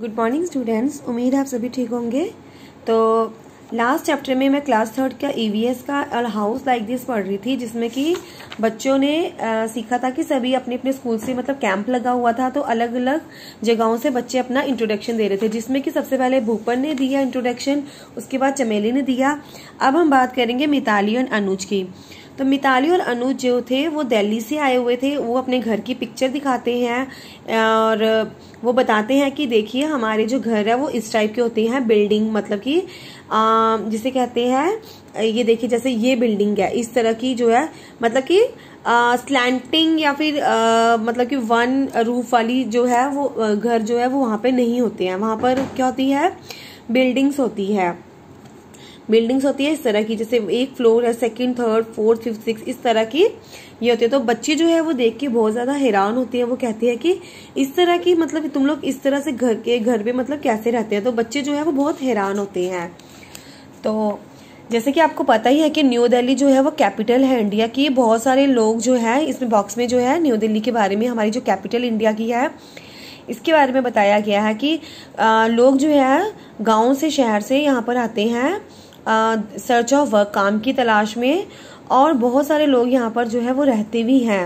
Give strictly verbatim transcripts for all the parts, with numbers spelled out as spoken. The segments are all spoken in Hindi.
गुड मॉर्निंग स्टूडेंट्स, उम्मीद है आप सभी ठीक होंगे। तो लास्ट चैप्टर में मैं क्लास थर्ड का ईवीएस का और हाउस लाइक दिस पढ़ रही थी, जिसमें कि बच्चों ने आ, सीखा था कि सभी अपने अपने स्कूल से मतलब कैंप लगा हुआ था, तो अलग अलग जगहों से बच्चे अपना इंट्रोडक्शन दे रहे थे, जिसमें कि सबसे पहले भूपन ने दिया इंट्रोडक्शन, उसके बाद चमेली ने दिया। अब हम बात करेंगे मिताली और अनुज की। तो मिताली और अनुज जो थे वो दिल्ली से आए हुए थे। वो अपने घर की पिक्चर दिखाते हैं और वो बताते हैं कि देखिए हमारे जो घर है वो इस टाइप के होते हैं, बिल्डिंग मतलब कि जिसे कहते हैं, ये देखिए जैसे ये बिल्डिंग है इस तरह की जो है, मतलब कि स्लैंटिंग या फिर आ, मतलब कि वन रूफ वाली जो है वो घर जो है वो वहां पे नहीं होते हैं। वहां पर क्या होती है, बिल्डिंग्स होती है बिल्डिंग्स होती है इस तरह की, जैसे एक फ्लोर है, second, third, fourth, fifth, six, इस तरह की ये होती है। तो बच्चे जो है वो देख के बहुत ज्यादा हैरान होते हैं। वो कहते हैं कि इस तरह की मतलब तुम लोग इस तरह से घर के घर पे मतलब कैसे रहते हैं। तो बच्चे जो है वो बहुत हैरान होते हैं। तो जैसे कि आपको पता ही है कि न्यू दिल्ली जो है वो कैपिटल है इंडिया की। बहुत सारे लोग जो है इसमें बॉक्स में जो है न्यू दिल्ली के बारे में, हमारी जो कैपिटल इंडिया की है इसके बारे में बताया गया है कि आ, लोग जो है गाँव से शहर से यहाँ पर आते हैं सर्च ऑफ वर्क, काम की तलाश में, और बहुत सारे लोग यहाँ पर जो है वो रहते भी हैं।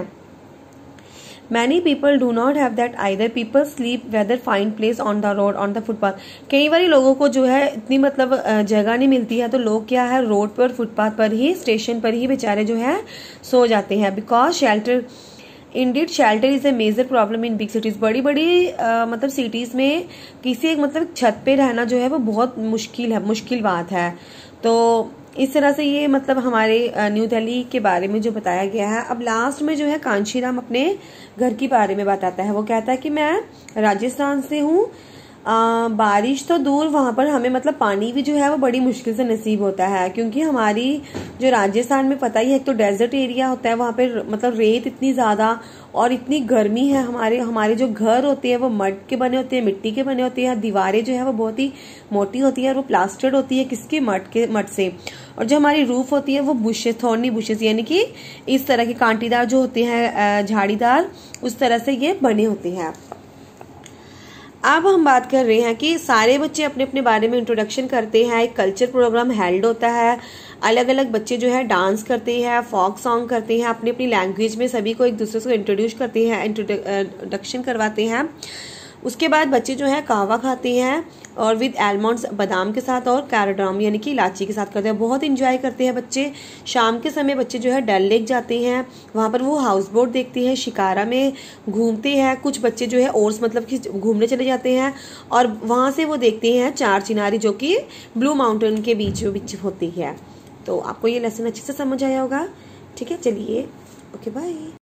Many people do not have that either, people sleep wherever find place on the road on the footpath. कई बार लोगों को जो है इतनी मतलब जगह नहीं मिलती है, तो लोग क्या है रोड पर, फुटपाथ पर ही, स्टेशन पर ही बेचारे जो है सो जाते हैं। Because shelter indeed shelter is a major problem in big cities. बड़ी बड़ी आ, मतलब सिटीज में किसी एक मतलब छत पे रहना जो है वो बहुत मुश्किल है, मुश्किल बात है। तो इस तरह से ये मतलब हमारे न्यू दिल्ली के बारे में जो बताया गया है। अब लास्ट में जो है कांशीराम अपने घर के बारे में बताता है। वो कहता है कि मैं राजस्थान से हूँ, बारिश तो दूर, वहां पर हमें मतलब पानी भी जो है वो बड़ी मुश्किल से नसीब होता है, क्योंकि हमारी जो राजस्थान में पता ही है, एक तो डेजर्ट एरिया होता है, वहां पे मतलब रेत इतनी ज्यादा और इतनी गर्मी है। हमारे हमारे जो घर होते हैं वो मड के बने होते हैं, मिट्टी के बने होते हैं। दीवारें जो है वो बहुत ही मोटी होती है और वो प्लास्टर्ड होती है, किसके, मड के मड से। और जो हमारी रूफ होती है वो बुशेस, थॉर्नी बुशेस, यानी कि इस तरह के कांटीदार जो होते हैं, झाड़ीदार, उस तरह से ये बने होते हैं। अब हम बात कर रहे हैं कि सारे बच्चे अपने अपने बारे में इंट्रोडक्शन करते हैं। एक कल्चर प्रोग्राम हेल्ड होता है, अलग अलग बच्चे जो है डांस करते हैं, फोक सॉन्ग करते हैं, अपनी अपनी लैंग्वेज में सभी को एक दूसरे को इंट्रोड्यूस करते हैं, इंट्रोडक्शन करवाते हैं। उसके बाद बच्चे जो है कहवा खाते हैं और विद आलमंड्स, बादाम के साथ, और कैराडाम यानी कि इलायची के साथ करते हैं। बहुत इंजॉय करते हैं बच्चे। शाम के समय बच्चे जो है डल लेक जाते हैं, वहां पर वो हाउस बोट देखते हैं, शिकारा में घूमते हैं। कुछ बच्चे जो है ओर्स मतलब कि घूमने चले जाते हैं और वहां से वो देखते हैं चार चिनारी, जो कि ब्लू माउंटेन के बीचों बीच होती है। तो आपको ये लेसन अच्छे से समझ आया होगा। ठीक है, चलिए, ओके, बाय।